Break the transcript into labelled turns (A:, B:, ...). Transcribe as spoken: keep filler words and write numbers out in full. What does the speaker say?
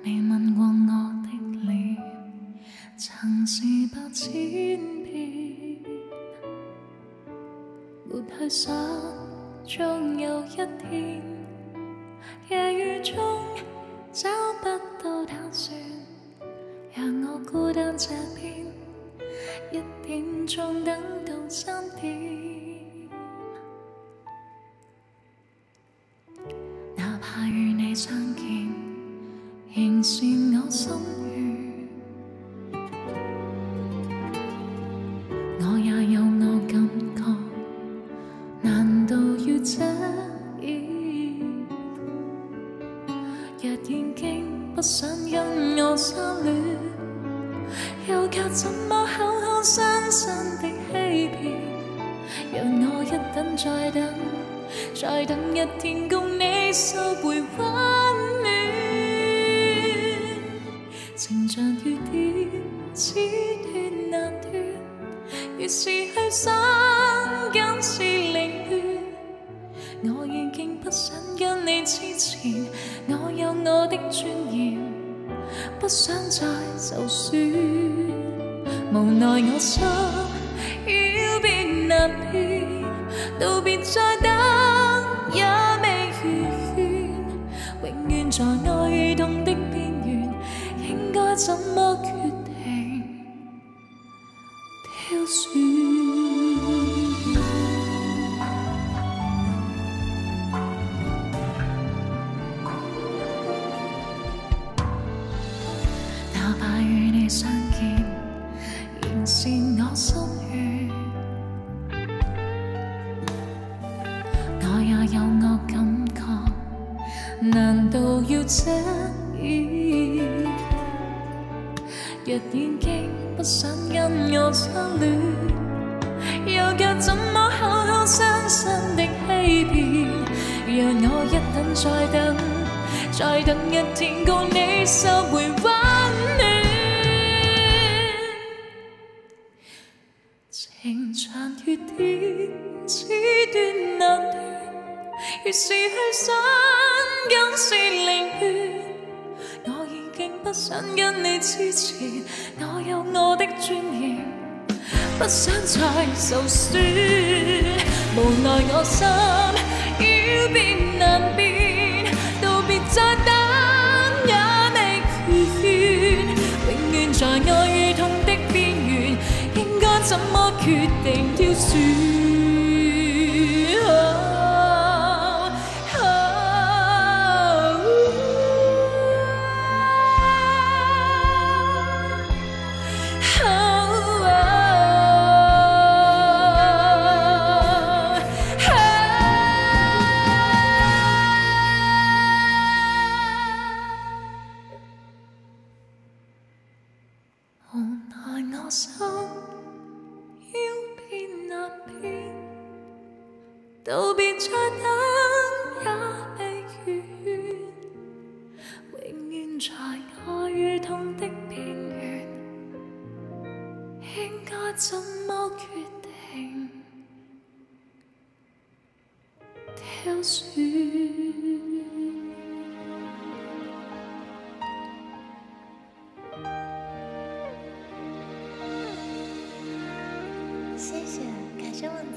A: 未吻過我的臉，曾是百千遍。沒去想，終有一天，夜雨中找不到他說，讓我孤單這邊，一點鐘等到三點。哪怕與你相見，仍是我心願。我也有我感覺，難道要這樣？若已經不想跟我相戀，又該怎麼口口聲聲的欺騙？讓我一等再等，再等一天共你收回溫暖。情像雨點，此斷難斷，越是去想，更是寧願。我已經不想跟你痴纏，我有我的尊嚴，不想再受損。無奈我心要變難變，道別再等也未如願，永遠在愛與痛的邊緣，應該怎麼決定挑選？哪怕與你相見，仍是我心願。我也有我感覺，難道要這樣？若已經不想跟我相戀，又該怎麼口口聲聲的欺騙？讓我一等再等，再等一天共你收回溫暖。情長月點，此斷難斷，越是去想，更是寧願。我已經不想跟你痴纏，我有我的尊嚴，不想再受損。無奈我心要變難變，道別再等也未如願，永遠在愛與痛的邊緣，應該怎麼決定挑選？我心要變難變，道別再等也未如願，永遠在愛與痛的邊緣，應該怎麼決定挑選？
B: 谢谢，感谢忘